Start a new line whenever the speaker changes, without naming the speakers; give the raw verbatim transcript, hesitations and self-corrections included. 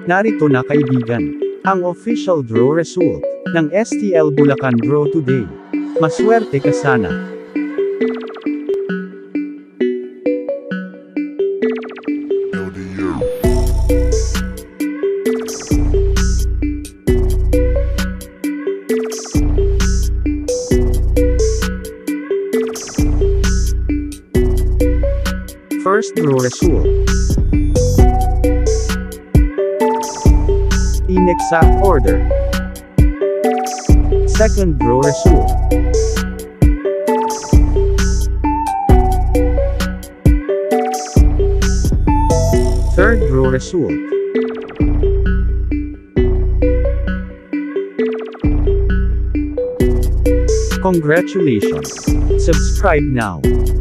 Narito na kaibigan, ang official draw result ng S T L Bulacan Draw today. Maswerte ka sana. First draw result. In exact order. Second draw result. Third draw result. Congratulations! Subscribe now.